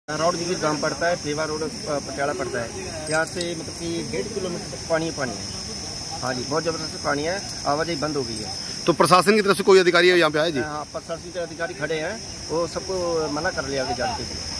Road जी गांव पड़ता है, पेवा रोड पटियाला पड़ता है। यहाँ से मतलब कि 1.5 किलोमीटर तक पानी पानी है। हाँ जी, बहुत ज़बरदस्त पानी है, आवाजाही बंद हो गई है। तो प्रशासन की तरफ से कोई अधिकारी यहाँ पे आए जी? हाँ, प्रशासन के अधिकारी खड़े हैं, वो सबको मना कर लिया आगे जाने के लिए।